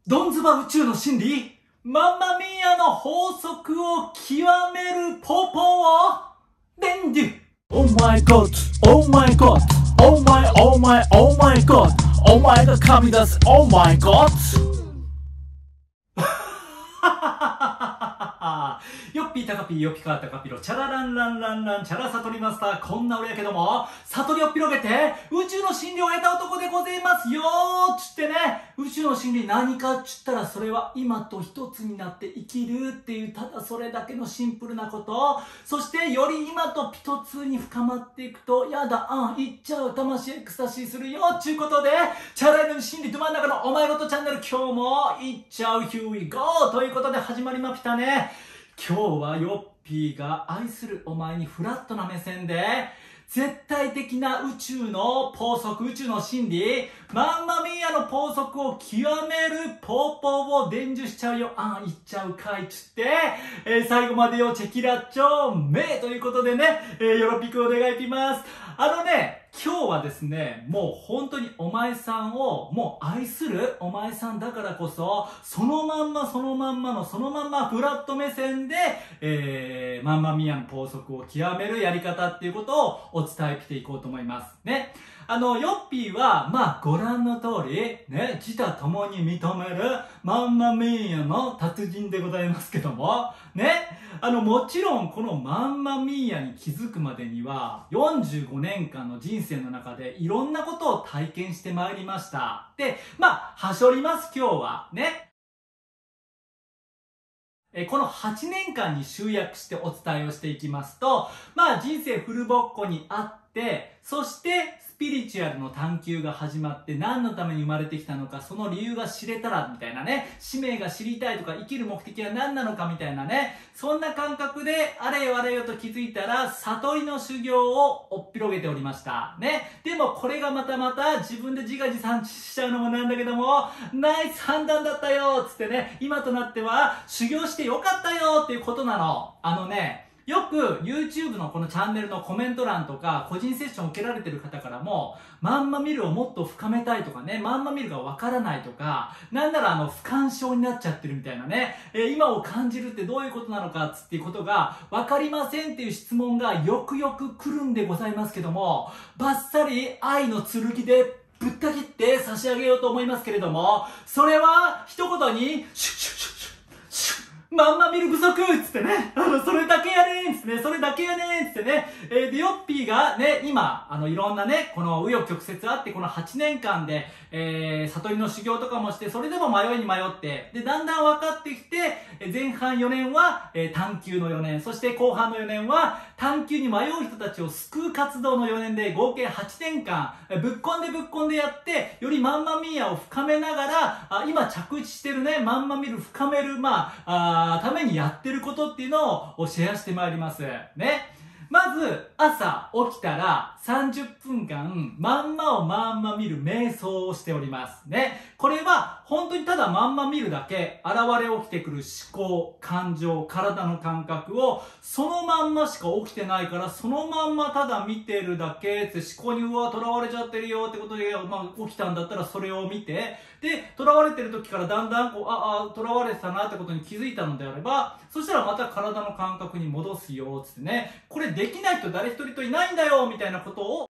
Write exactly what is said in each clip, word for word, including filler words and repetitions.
ドンズバ宇宙の真理、マンマミーアの法則を極めるポポを伝授。 Oh my god, oh my god, oh my, oh my, oh my god, oh my が神出す oh my god よっぴーたかぴーよっぴかたかぴろチャラランランランランチャラサトリマスター、こんな俺やけども悟りを広げて宇宙の真理を得た男でございますよーつってね。宇宙の真理何かっつったら、それは今と一つになって生きるっていう、ただそれだけのシンプルなこと。そしてより今と一つに深まっていくと、やだあんいっちゃう、魂エクスタシーするよっちゅうことで、チャラいの真理ど真ん中のお前ごとチャンネル、今日もいっちゃう Here we go ということで始まりましたね。今日はヨッピーが愛するお前にフラットな目線で絶対的な宇宙の法則、宇宙の真理、マンマミーアの法則を極めるポーポーを伝授しちゃうよ、あん言っちゃうかいっつって、えー、最後までよチェキラッチョメということでね、えー、よろぴくお願いします。あのね、今日はですね、もう本当にお前さんをもう愛するお前さんだからこそ、そのまんまそのまんまのそのまんまフラット目線で、えー、マンマミーアの法則を極めるやり方っていうことをお伝えしていこうと思いますね。あのヨッピーはまあご覧の通りね、自他ともに認めるマンマミーアの達人でございますけどもね、あのもちろんこのマンマミーアに気づくまでにはよんじゅうごねんかんの人生の中でいろんなことを体験してまいりました。で、まあはしょります今日はね。このはちねんかんに集約してお伝えをしていきますと、まあ人生フルボッコにあって、そしてスピリチュアルの探求が始まって、何のために生まれてきたのか、その理由が知れたらみたいなね、使命が知りたいとか、生きる目的は何なのかみたいなね、そんな感覚であれよあれよと気づいたら悟りの修行をおっぴろげておりましたね。でもこれがまたまた自分で自画自賛しちゃうのもなんだけども、ナイス判断だったよつってね、今となっては修行してよかったよっていうことなの。あのね、よく YouTube のこのチャンネルのコメント欄とか個人セッションを受けられてる方からも、マンマミルをもっと深めたいとかね、マンマミルがわからないとか、なんならあの不干渉になっちゃってるみたいなね、えー、今を感じるってどういうことなのかつっていうことがわかりませんっていう質問がよくよく来るんでございますけども、バッサリ愛の剣でぶった切って差し上げようと思いますけれども、それは一言にシュッシュッシュッシュッマンマミル不足つってね、あの、それだけやねんつってね、それだけやねんつってね、えー、で、ヨッピーがね、今、あの、いろんなね、この、紆余曲折あって、このはちねんかんで、えー、悟りの修行とかもして、それでも迷いに迷って、で、だんだん分かってきて、前半よねんは、えー、探求のよねん、そして後半のよねんは、探求に迷う人たちを救う活動のよねんで、合計はちねんかん、ぶっこんでぶっこんでやって、よりマンマミーアを深めながら、あ今着地してるね、マンマミル深める、まあ、あためにやってることっていうのをシェアしてまいりますね。まず朝起きたらさんじゅっぷんかんまんまをまんま見る瞑想をしておりますね。これは本当にただまんま見るだけ、現れ起きてくる思考、感情、体の感覚をそのまんましか起きてないから、そのまんまただ見てるだけって思考にうわ囚われちゃってるよってことで、まあ、起きたんだったらそれを見て、で囚われてる時からだんだんこうああ囚われてたなってことに気づいたのであれば、そしたらまた体の感覚に戻すよつってね、これできない人誰一人といないんだよみたいなことを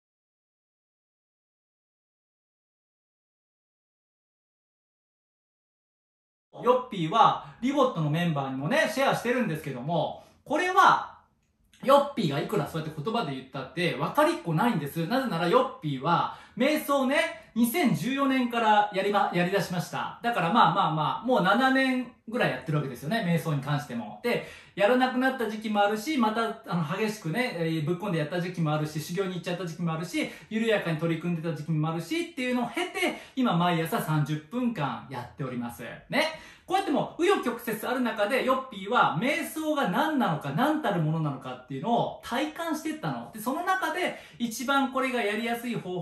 ヨッピーはリボットのメンバーにもねシェアしてるんですけども、これはヨッピーがいくらそうやって言葉で言ったって分かりっこないんです。なぜならヨッピーは瞑想ねにせんじゅうよねんからやりま、やり出しました。だからまあまあまあもうななねんぐらいやってるわけですよね、瞑想に関しても。で、やらなくなった時期もあるし、またあの激しくね、えー、ぶっ込んでやった時期もあるし、修行に行っちゃった時期もあるし、緩やかに取り組んでた時期もあるしっていうのを経て、今毎朝さんじゅっぷんかんやっておりますね。こうやっても紆余曲折ある中でヨッピーは瞑想が何なのか何たるものなのかっていうのを体感していったので、その中で一番これがやりやすい方法だよ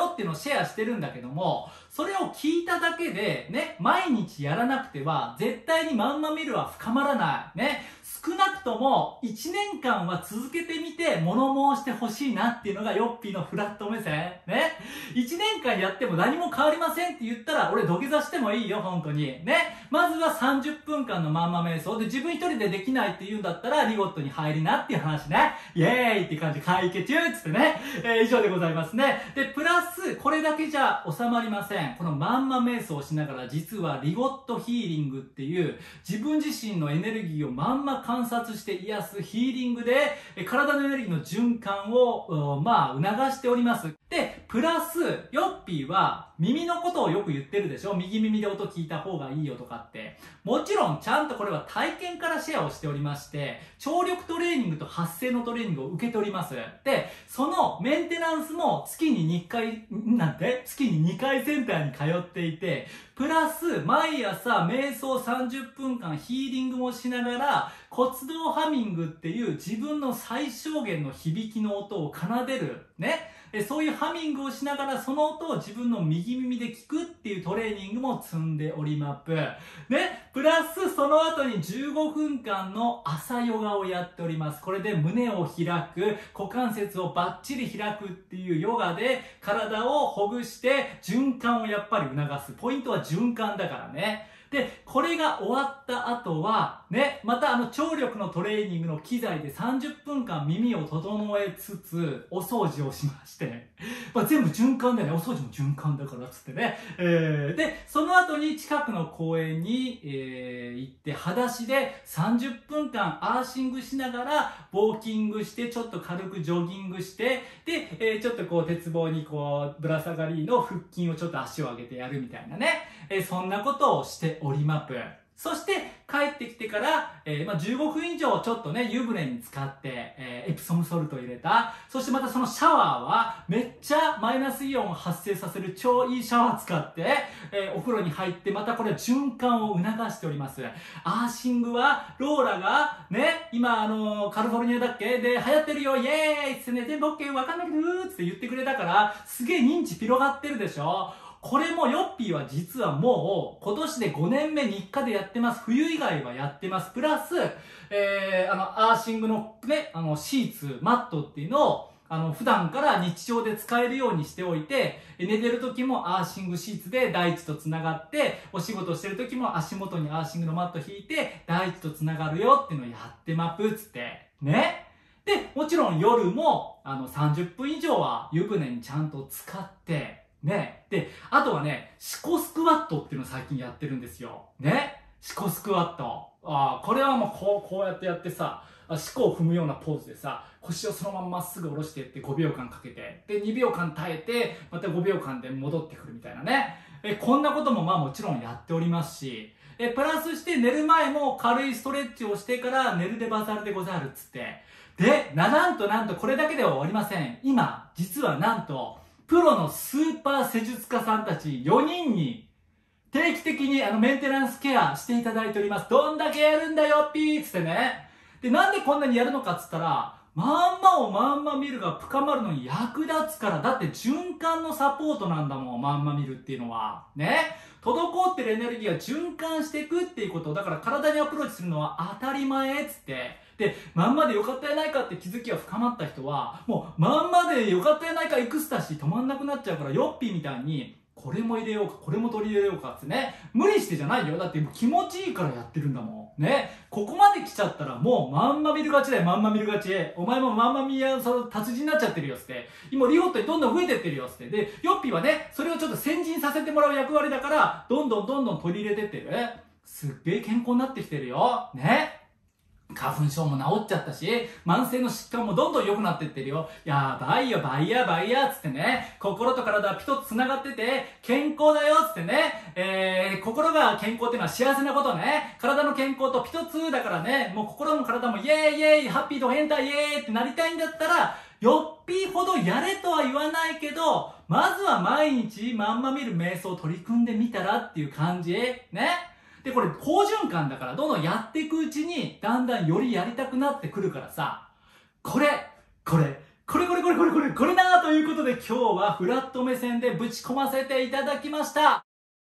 よっていうのをシェアしてるんだけども、それを聞いただけで、ね、毎日やらなくては、絶対にまんま見るは深まらない。ね。少なくともいちねんかんは続けてみて物申してほしいなっていうのがヨッピーのフラット目線。ね。いちねんかんやっても何も変わりませんって言ったら俺土下座してもいいよ、本当に。ね。まずはさんじゅっぷんかんのまんま瞑想で自分一人でできないって言うんだったらリゴットに入りなっていう話ね。イエーイって感じ解決つってね。えー、以上でございますね。で、プラスこれだけじゃ収まりません。このまんま瞑想をしながら実はリゴットヒーリングっていう自分自身のエネルギーをまんま観察して癒すヒーリングで体のエネルギーの循環をまあ促しております。で、プラスヨッピーは耳のことをよく言ってるでしょ。右耳で音聞いた方がいいよとかって。もちろんちゃんとこれは体験からシェアをしておりまして、聴力トレーニングと発声のトレーニングを受けております。で、そのメンテナンスも月ににかい、なんて月ににかいセンターに通っていて、プラス毎朝瞑想さんじゅっぷんかんヒーリングもしながら骨動ハミングっていう自分の最小限の響きの音を奏でる。ね。そういうハミングをしながらその音を自分の右耳で聞くっていうトレーニングも積んでおります。ね。プラスその後にじゅうごふんかんの朝ヨガをやっております。これで胸を開く、股関節をバッチリ開くっていうヨガで体をほぐして循環をやっぱり促す。ポイントは循環だからね。で、これが終わった後は、ね、またあの聴力のトレーニングの機材でさんじゅっぷんかん耳を整えつつ、お掃除をしまして、まあ、全部循環だよね。お掃除も循環だからっつってね。えー、で、その後に近くの公園に、えー、行って、裸足でさんじゅっぷんかんアーシングしながら、ウォーキングして、ちょっと軽くジョギングして、で、えー、ちょっとこう鉄棒にこう、ぶら下がりの腹筋をちょっと足を上げてやるみたいなね。えー、そんなことをしております。そして帰ってきてから、えーまあ、じゅうごふん以上ちょっとね湯船に浸かって、えー、エプソムソルトを入れた。そしてまたそのシャワーはめっちゃマイナスイオンを発生させる超いいシャワー使って、えー、お風呂に入ってまたこれ循環を促しております。アーシングはローラがね今あのー、カリフォルニアだっけで流行ってるよイエーイってね全部 OK わかんないけどーって言ってくれたからすげえ認知広がってるでしょ。これもヨッピーは実はもう今年でごねんめ日課でやってます。冬以外はやってます。プラス、えー、あの、アーシングのね、あの、シーツ、マットっていうのを、あの、普段から日常で使えるようにしておいて、寝てる時もアーシングシーツで大地と繋がって、お仕事してる時も足元にアーシングのマット引いて、大地と繋がるよっていうのをやってまぷっつって、ね。で、もちろん夜も、あの、さんじゅっぷん以上は湯船にちゃんと使って、ね。で、あとはね、シコスクワットっていうのを最近やってるんですよ。ね。シコスクワット。ああ、これはもうこう、こうやってやってさ、四股を踏むようなポーズでさ、腰をそのまままっすぐ下ろしていってごびょうかんかけて、で、にびょうかん耐えて、またごびょうかんで戻ってくるみたいなね。え、こんなこともまあもちろんやっておりますし、え、プラスして寝る前も軽いストレッチをしてから寝るでバザルでござるっつって。で、な、なんとなんとこれだけでは終わりません。今、実はなんと、プロのスーパー施術家さんたちよにんに定期的にあのメンテナンスケアしていただいております。どんだけやるんだよピーつってね。で、なんでこんなにやるのかっつったら、まんまをまんま見るが深まるのに役立つから。だって循環のサポートなんだもん、まんま見るっていうのは。ね。滞ってるエネルギーが循環していくっていうこと。だから体にアプローチするのは当たり前っつって。で、まんまでよかったやないかって気づきが深まった人は、もうまんまでよかったやないかエクスタシー止まんなくなっちゃうから、ヨッピーみたいに、これも入れようか、これも取り入れようかってね。無理してじゃないよ。だって気持ちいいからやってるんだもん。ね。ここまで来ちゃったらもうまんま見るがちだよ、まんま見るがち。お前もまんま見や、その達人になっちゃってるよって。今リホットにどんどん増えてってるよって。で、ヨッピーはね、それをちょっと先陣させてもらう役割だから、どんどんどんどん取り入れてってる。すっげえ健康になってきてるよ。ね。花粉症も治っちゃったし、慢性の疾患もどんどん良くなってってるよ。やばいよ、バイヤー、バイヤーつってね。心と体はピトッと繋がってて、健康だよつってね。えー、心が健康っていうのは幸せなことね。体の健康とピトツだからね。もう心も体もイエーイイエーイ、ハッピーと変態イエーイってなりたいんだったら、よっぴーほどやれとは言わないけど、まずは毎日まんま見る瞑想を取り組んでみたらっていう感じ。ね。で、これ、好循環だから、どんどんやっていくうちに、だんだんよりやりたくなってくるからさ、これ、これ、 これこれこれこれこれこれなーということで、今日はフラット目線でぶち込ませていただきました。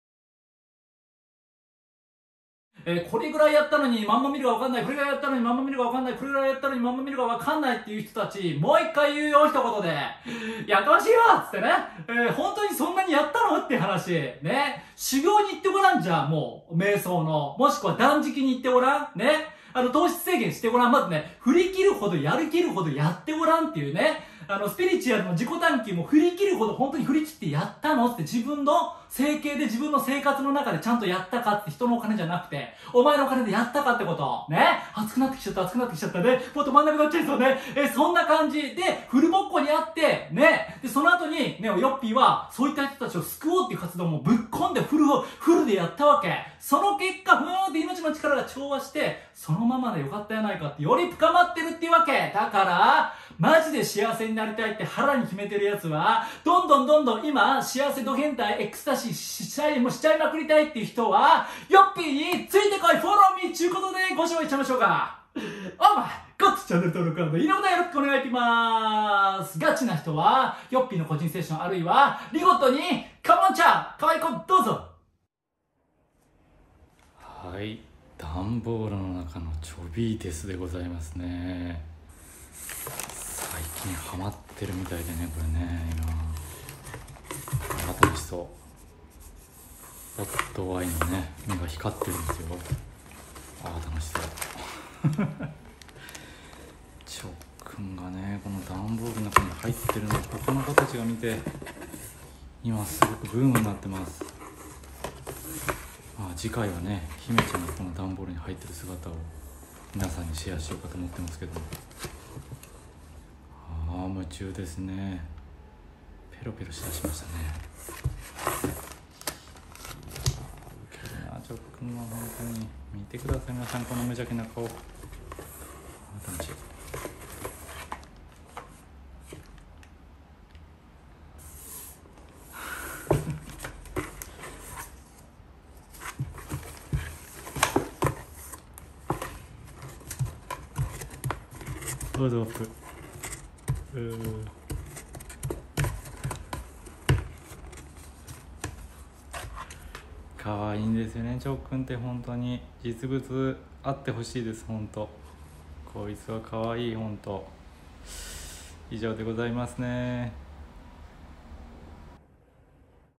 えー、これぐらいやったのにまんま見るがわかんない、これぐらいやったのにまんま見るがわかんない、これぐらいやったのにまんま見るがわかんないっていう人たち、もう一回言うよ、一言で。やかましいわっつってね。えー、本当にそんなにやったのって話。ね。修行に行ってごらんじゃん、もう。瞑想の。もしくは断食に行ってごらん。ね。あの、糖質制限してごらん。まずね、振り切るほどやりきるほどやってごらんっていうね。あの、スピリチュアルの自己探求も振り切るほど本当に振り切ってやったのって自分の整形で自分の生活の中でちゃんとやったかって人のお金じゃなくて、お前のお金でやったかってこと。ね。熱くなってきちゃった、熱くなってきちゃったね。もっと真ん中になっちゃいそうね。え、そんな感じで、フルボッコにあって、ね。で、その後に、ね、ヨッピーは、そういった人たちを救おうっていう活動もぶっ込んでフルを、フルでやったわけ。その結果、ふーんって命の力が調和して、そのままでよかったやないかって、より深まってるっていうわけ。だから、マジで幸せになりたいって腹に決めてるやつは、どんどんどんどん今、幸せド変態、エクスタシーしちゃい、もしちゃいまくりたいっていう人は、ヨッピーについてこい、フォローミーちゅうことでご紹介しちゃいましょうか。お前、ゴッツチャンネル登録のいいねボタンよろしくお願いします。ガチな人は、ヨッピーの個人セッションあるいは、リゴットに、カモンチャー、かわいい子どうぞ。 はい、段ボールの中のチョビーテスでございますね。最近ハマってるみたいでね、これね、今楽しそう。ホットワインのね、目が光ってるんですよ。ああ、楽しそうチョッくんがね、この段ボールの中に入ってるのを他の子たちが見て、今すごくブームになってます。まあ、次回はね、姫ちゃんがこの段ボールに入ってる姿を皆さんにシェアしようかと思ってますけども、ああ、夢中ですね。ペロペロしだしましたね。ウケるな、チョッくんは本当に。見てください、皆さん、この無邪気な顔。あ、楽しい。ロードアップ。うー可愛いんですよね、チョッくんって本当に。実物あってほしいです、本当。こいつは可愛い、本当。以上でございますね。